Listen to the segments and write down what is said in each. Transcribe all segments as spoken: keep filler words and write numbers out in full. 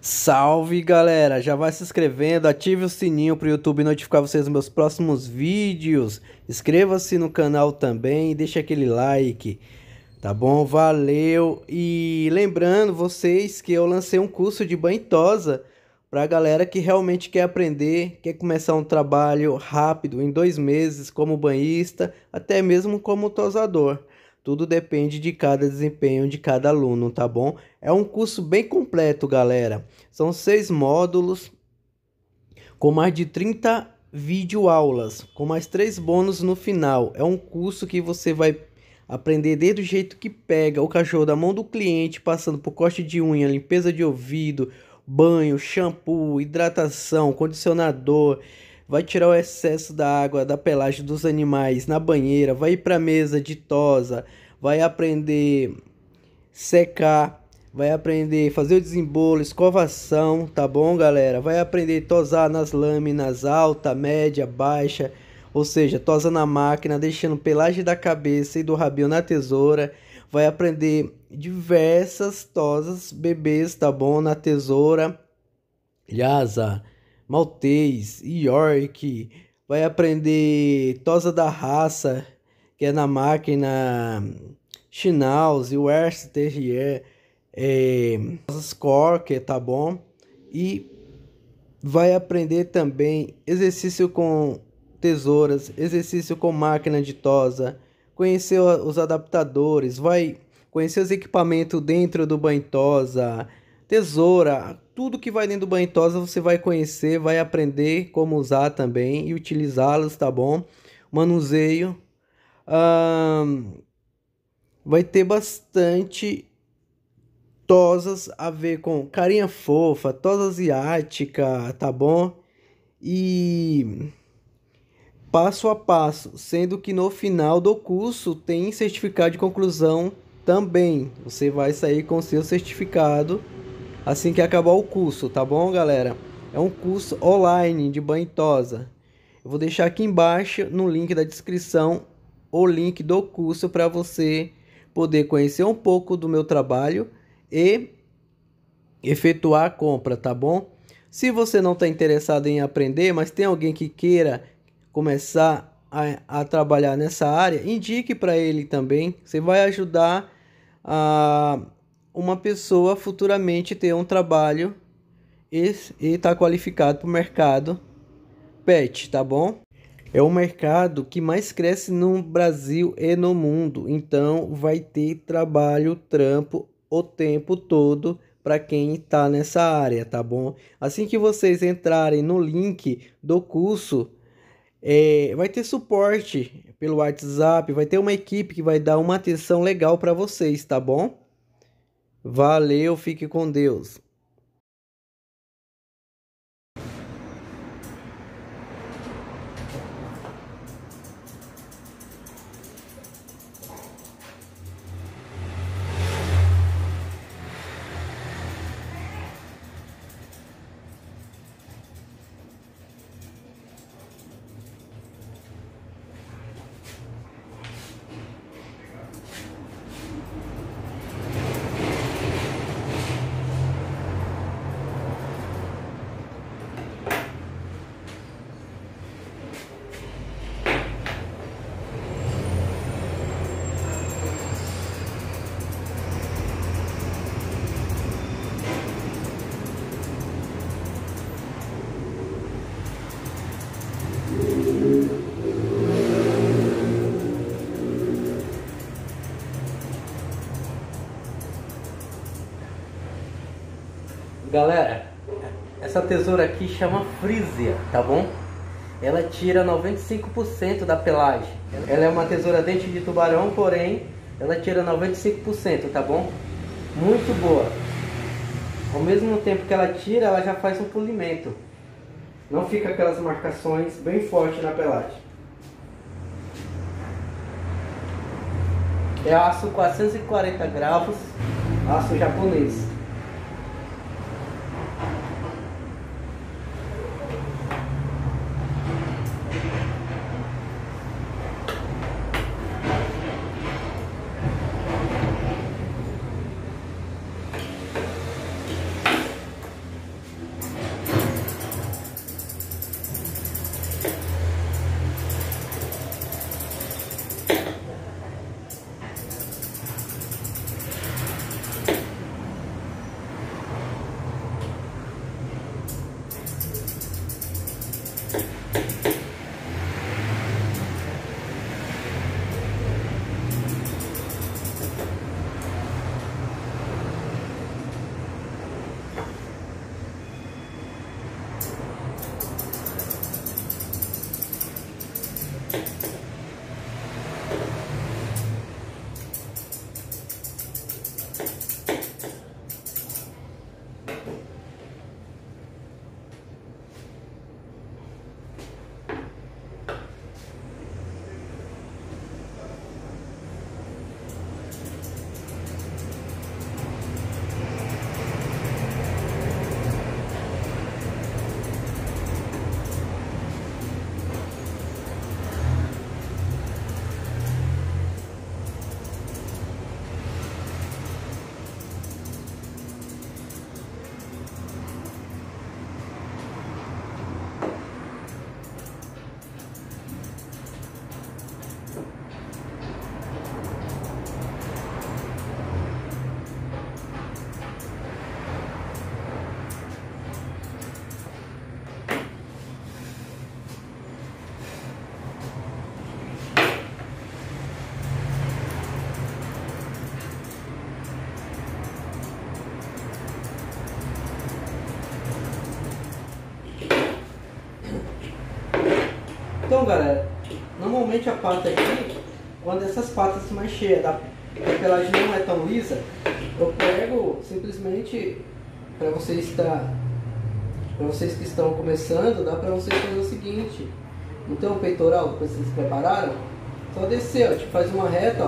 Salve galera, já vai se inscrevendo, ative o sininho para o YouTube notificar vocês dos meus próximos vídeos. Inscreva-se no canal também e deixa aquele like, tá bom? Valeu! E lembrando vocês que eu lancei um curso de banho e tosa para galera que realmente quer aprender, quer começar um trabalho rápido em dois meses como banhista, até mesmo como tosador. Tudo depende de cada desempenho de cada aluno, tá bom? É um curso bem completo, galera. São seis módulos com mais de trinta videoaulas, com mais três bônus no final. É um curso que você vai aprender desde o jeito que pega o cachorro da mão do cliente, passando por corte de unha, limpeza de ouvido, banho, shampoo, hidratação, condicionador. Vai tirar o excesso da água da pelagem dos animais na banheira, vai ir para a mesa de tosa, vai aprender secar, vai aprender fazer o desembolo, escovação, tá bom, galera? Vai aprender tosar nas lâminas alta, média, baixa, ou seja, tosa na máquina, deixando pelagem da cabeça e do rabinho na tesoura. Vai aprender diversas tosas bebês, tá bom, na tesoura, Lhasa, Maltês, York. Vai aprender tosa da raça, que é na máquina Schnauze, West Terrier, é, Corker, tá bom? E vai aprender também exercício com tesouras, exercício com máquina de tosa, conhecer os adaptadores, vai conhecer os equipamentos dentro do banho tosa, tesoura, tudo que vai dentro do banho tosa você vai conhecer, vai aprender como usar também e utilizá-los, tá bom? Manuseio. Hum, vai ter bastante tosas a ver com carinha fofa, tosa asiática, tá bom? E passo a passo, sendo que no final do curso tem certificado de conclusão também. Você vai sair com seu certificado assim que acabar o curso, tá bom, galera? É um curso online de banho e tosa. Eu vou deixar aqui embaixo no link da descrição o link do curso para você poder conhecer um pouco do meu trabalho e efetuar a compra, tá bom? Se você não está interessado em aprender, mas tem alguém que queira começar a, a trabalhar nessa área, indique para ele também. Você vai ajudar a uma pessoa futuramente ter um trabalho e estar tá qualificado para o mercado pet, tá bom? É o mercado que mais cresce no Brasil e no mundo, então vai ter trabalho, trampo o tempo todo para quem está nessa área, tá bom? Assim que vocês entrarem no link do curso, é, vai ter suporte pelo WhatsApp, vai ter uma equipe que vai dar uma atenção legal para vocês, tá bom? Valeu, fique com Deus. Galera, essa tesoura aqui chama Frisia, tá bom? Ela tira noventa e cinco por cento da pelagem. Ela é uma tesoura dente de tubarão, porém ela tira noventa e cinco por cento, tá bom? Muito boa. Ao mesmo tempo que ela tira, ela já faz um polimento. Não fica aquelas marcações bem fortes na pelagem. É aço quatrocentos e quarenta graus, aço japonês. Então, galera, normalmente a pata aqui, quando essas patas mais cheias, da, a pelagem não é tão lisa, eu pego simplesmente, para vocês estar, para vocês que estão começando, dá para vocês fazer o seguinte: não tem um peitoral que vocês prepararam? Só descer, ó, tipo, faz uma reta, ó,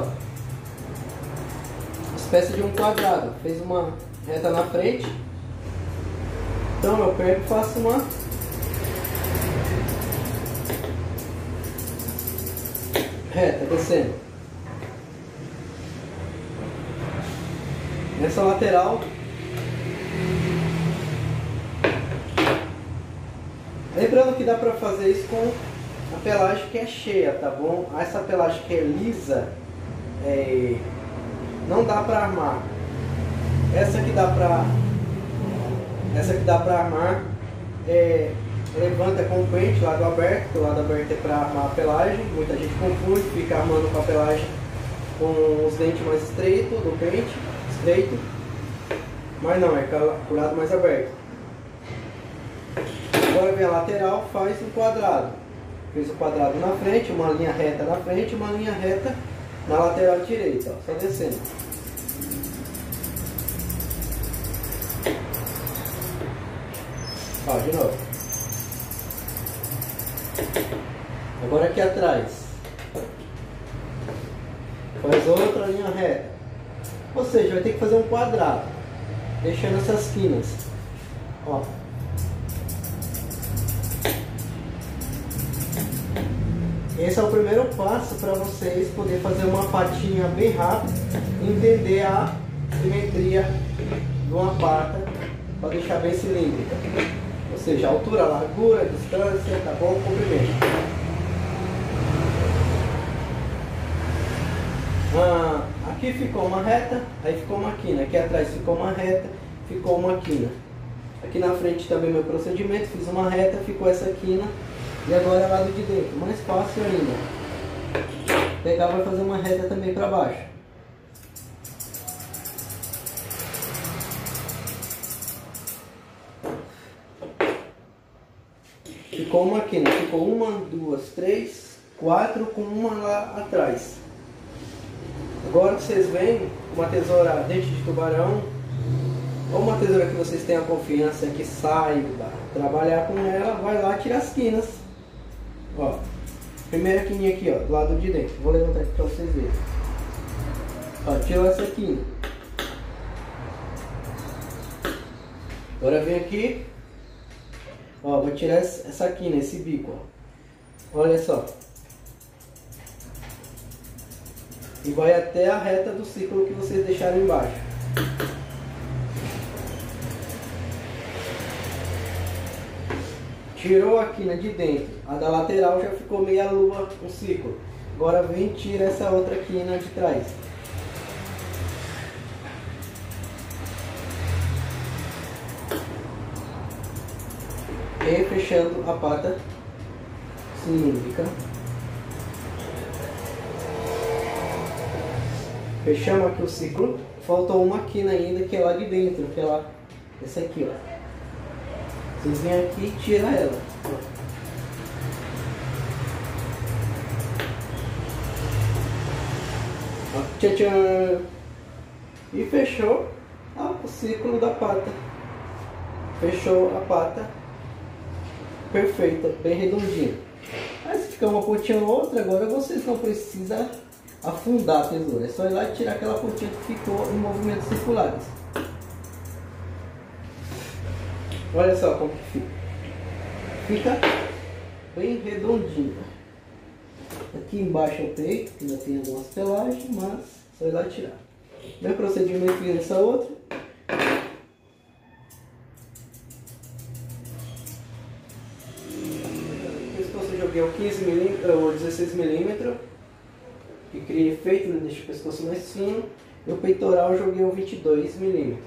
espécie de um quadrado, fez uma reta na frente, então eu pego e faço uma reta, descendo. Nessa lateral, lembrando que dá para fazer isso com a pelagem que é cheia, tá bom? Essa pelagem que é lisa, é, não dá para armar. Essa que dá para, essa que dá para armar, é, levanta com o pente, lado aberto, que o lado aberto é para armar a pelagem. Muita gente confunde, fica armando com a pelagem com os dentes mais estreitos do pente, estreito, mas não, é com o lado mais aberto. Agora vem a lateral, faz um quadrado. Fez o quadrado na frente, uma linha reta na frente, uma linha reta na lateral direita, ó, só descendo. Ó, de novo. Agora aqui atrás, faz outra linha reta. Ou seja, vai ter que fazer um quadrado, deixando essas quinas. Ó. Esse é o primeiro passo para vocês poderem fazer uma patinha bem rápida e entender a simetria de uma pata para deixar bem cilíndrica. Ou seja, altura, largura, distância, tá bom? Comprimento. Ah, aqui ficou uma reta, aí ficou uma quina. Aqui atrás ficou uma reta, ficou uma quina. Aqui na frente também meu procedimento, fiz uma reta, ficou essa quina. E agora é lado de dentro, mais fácil ainda. Pegar, vai fazer uma reta também para baixo. Ficou uma aqui, né? Ficou uma, duas, três, quatro, com uma lá atrás. Agora vocês veem uma tesoura dente de tubarão, ou uma tesoura que vocês tenham confiança que saiba trabalhar com ela, vai lá tirar as quinas. Ó, primeira quininha aqui, ó, do lado de dentro. Vou levantar aqui para vocês verem. Ó, tirou essa quina. Agora vem aqui. Ó, vou tirar essa quina, esse bico, ó. Olha só. E vai até a reta do círculo que vocês deixaram embaixo. Tirou a quina de dentro, a da lateral já ficou meia lua, um círculo. Agora vem e tira essa outra quina de trás. E fechando a pata cilíndrica. Fechamos aqui o ciclo. Faltou uma quina ainda, que é lá de dentro, que é lá, essa aqui, ó. Vocês vêm aqui e tiram ela. Ó. Tchan, tchan. E fechou ó, o círculo da pata. Fechou a pata. Perfeita, bem redondinha. Aí se ficar uma pontinha ou outra, agora vocês não precisam afundar a tesoura. É só ir lá e tirar aquela pontinha que ficou em movimentos circulares. Olha só como que fica. Fica bem redondinho. Aqui embaixo é o peito, que ainda tem algumas pelagens, mas só ir lá e tirar. Meu procedimento é essa outra. O pescoço eu joguei o quinze milímetros, ou dezesseis milímetros, que cria efeito, né? Deixa o pescoço mais fino. E o peitoral eu joguei o vinte e dois milímetros.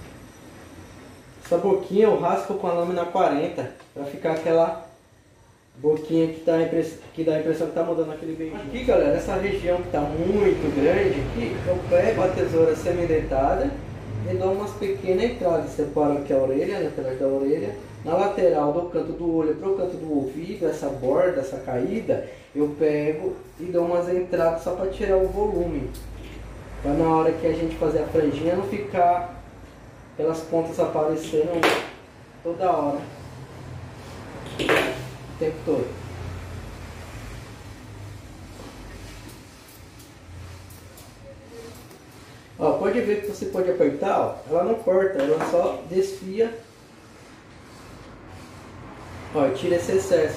Essa boquinha eu raspo com a lâmina quarenta para ficar aquela boquinha que, tá impress... que dá a impressão que tá mudando aquele beijinho. Aqui, galera, essa região que tá muito grande aqui, eu pego a tesoura semi-dentada e dou umas pequenas entradas. Separo aqui a orelha, né, pela da orelha. Na lateral do canto do olho pro canto do ouvido, essa borda, essa caída, eu pego e dou umas entradas só para tirar o volume. Para na hora que a gente fazer a franjinha não ficar pelas pontas aparecendo toda hora. O tempo todo. Ó, pode ver que você pode apertar, ó, ela não corta, ela só desfia. Ó, tira esse excesso.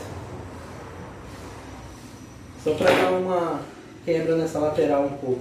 Só para dar uma quebra nessa lateral um pouco.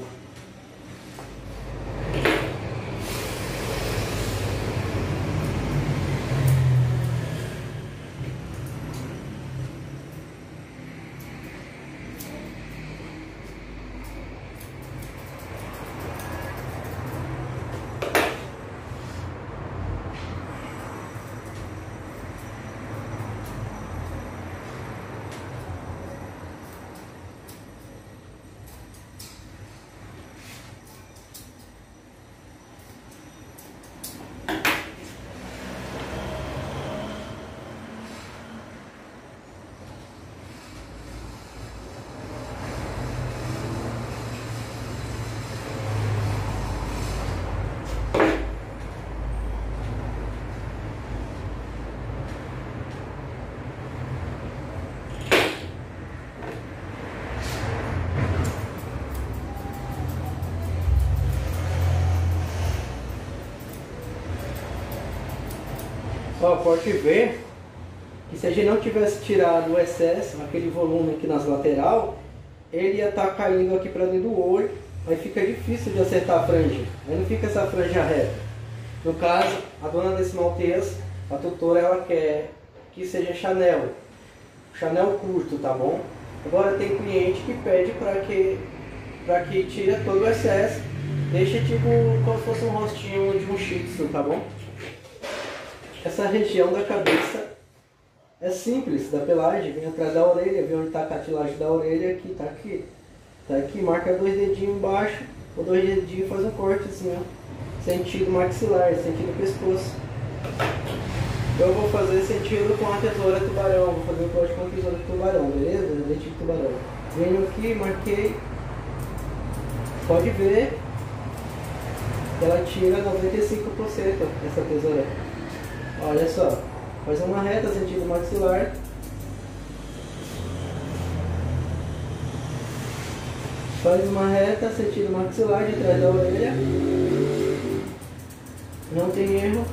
Ó, pode ver que se a gente não tivesse tirado o excesso, aquele volume aqui nas lateral, ele ia estar caindo aqui para dentro do olho, aí fica difícil de acertar a franja, aí não fica essa franja reta. No caso, a dona desse Maltês, a tutora, ela quer que seja Chanel, Chanel curto, tá bom? Agora tem cliente que pede para que, para que tire todo o excesso, deixa tipo como se fosse um rostinho de um shih tzu, tá bom? Essa região da cabeça é simples, da pelagem, vem atrás da orelha, vê onde está a cartilagem da orelha, aqui, tá aqui. Tá aqui, marca dois dedinhos embaixo, ou dois dedinhos faz um cortezinho, sentido maxilar, sentido pescoço. Então eu vou fazer sentido com a tesoura tubarão, vou fazer o corte com a tesoura tubarão, beleza? Dente de tubarão. Venho aqui, marquei, pode ver que ela tira noventa e cinco por cento essa tesoura. Olha só, faz uma reta, sentido maxilar. Faz uma reta, sentido maxilar de trás da orelha. Não tem erro.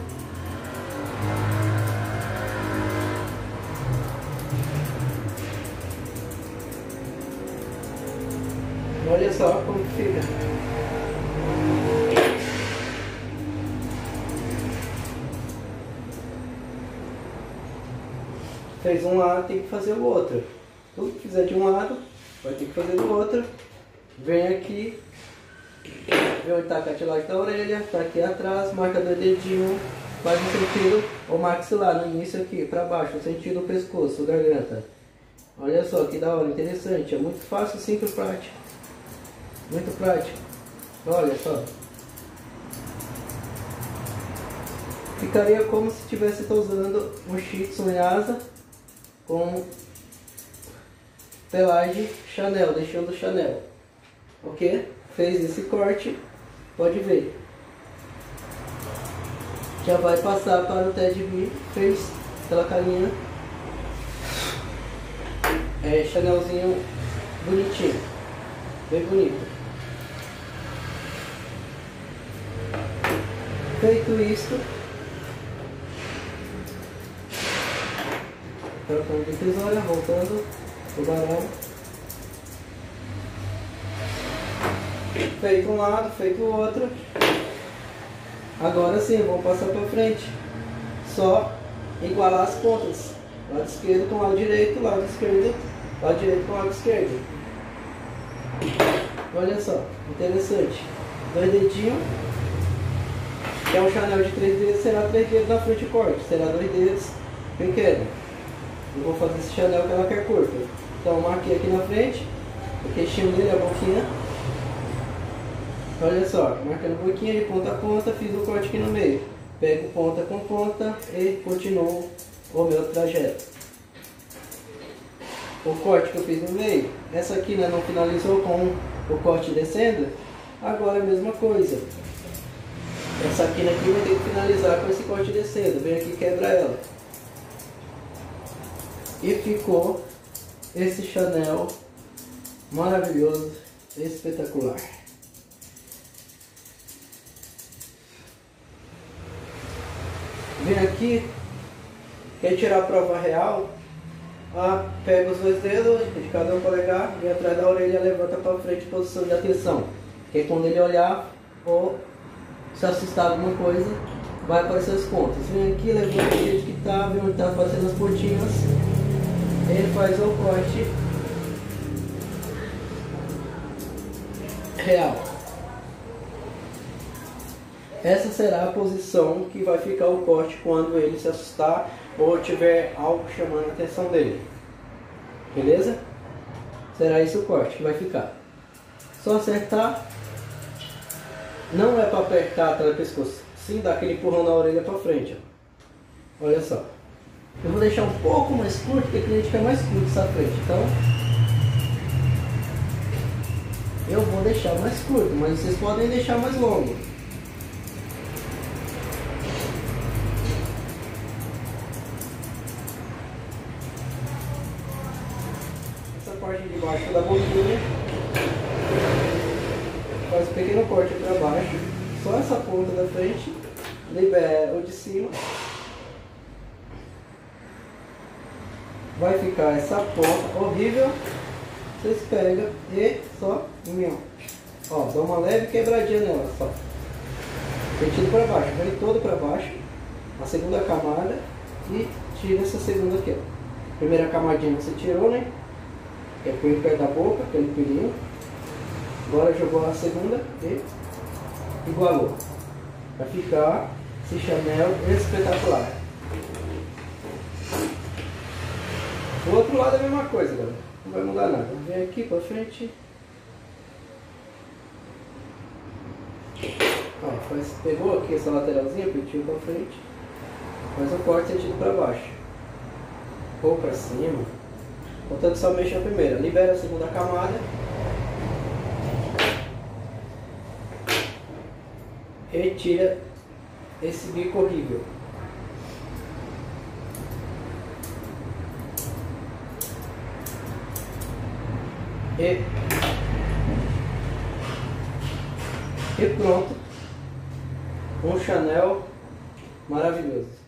Olha só como que fica. Fez um lado, tem que fazer o outro. Tudo que fizer de um lado, vai ter que fazer do outro. Vem aqui, vê onde está a cartilagem da orelha, está aqui atrás, marca do dedinho, faz um sentido o maxilar, no início aqui, para baixo, o sentido do pescoço, garganta. Olha só que da hora, interessante, é muito fácil, simples, prático. Muito prático. Olha só. Ficaria como se estivesse usando um shih tzu em asa com pelagem Chanel, deixando Chanel. Ok? Fez esse corte, pode ver. Já vai passar para o Ted V, fez aquela carinha. É, Chanelzinho bonitinho, bem bonito. Feito isto, trocando de tesoura, voltando, tubarão. Feito um lado, feito o outro. Agora sim, vamos passar para frente. Só igualar as pontas. Lado esquerdo com lado direito, lado esquerdo, lado direito com lado esquerdo. Olha só, interessante. Dois dedinhos. Que é um Chanel de três dedos, será três dedos na frente e corte. Será dois dedos pequeno. eu vou fazer esse Chanel que ela quer curta. Então eu marquei aqui na frente, o queixinho dele, a boquinha. Olha só, marcando a boquinha de ponta a ponta, fiz o corte aqui no meio. Pego ponta com ponta e continuo o meu trajeto. O corte que eu fiz no meio, essa aqui, né, não finalizou com o corte descendo, agora é a mesma coisa. Essa quina aqui vai ter que finalizar com esse corte descendo, vem aqui e quebra ela. E ficou esse Chanel maravilhoso, espetacular. Vem aqui, quer tirar a prova real, ah, pega os dois dedos de cada um polegar e atrás da orelha levanta para frente, posição de atenção. Que é quando ele olhar ou se assustar alguma coisa, vai aparecer os pontos. Vem aqui, levanta do jeito que está, vem onde está fazendo as pontinhas. Ele faz o corte real. Essa será a posição que vai ficar o corte quando ele se assustar ou tiver algo chamando a atenção dele. Beleza? Será esse o corte que vai ficar. Só acertar. Não é para apertar atrás do pescoço, sim dar aquele empurrão na orelha para frente. Ó. Olha só. Eu vou deixar um pouco mais curto, porque a cliente quer mais curto essa frente. Então, eu vou deixar mais curto, mas vocês podem deixar mais longo. Essa parte de baixo da boquinha, faz um pequeno corte para baixo, só essa ponta da frente, libera o de cima. Vai ficar essa ponta horrível, vocês pegam e só, ó, dá uma leve quebradinha nela, só. Sentido para baixo, vem todo para baixo, a segunda camada e tira essa segunda aqui, ó. Primeira camadinha você tirou, né? Que é por perto da boca, aquele pelinho. Agora jogou a segunda e igualou. Vai ficar esse Chanel espetacular. Do outro lado é a mesma coisa, galera. Não vai mudar nada. Vem aqui pra frente. Ó, faz, pegou aqui essa lateralzinha, apertou pra frente. Faz o corte sentido pra baixo. Ou pra cima. Portanto, só mexe a primeira. Libera a segunda camada. Retira esse bico horrível. E, e pronto, um Chanel maravilhoso.